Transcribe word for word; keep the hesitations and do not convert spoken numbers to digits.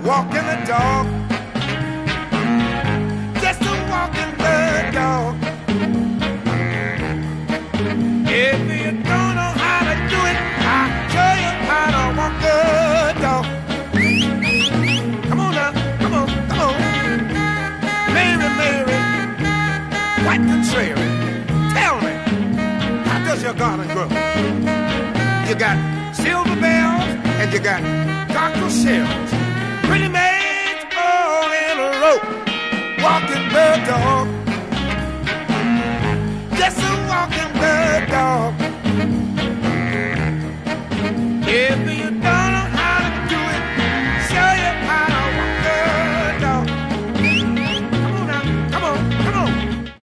walking the dog. Just a walking the dog. If you don't know how to do it, I'll show you how to walk the dog. Come on now, come on, come on. Mary, Mary, white contrary, tell me, how does your garden grow? You got silver bells and you got cockle shells. Pretty maids all in a row, walking the dog. Just a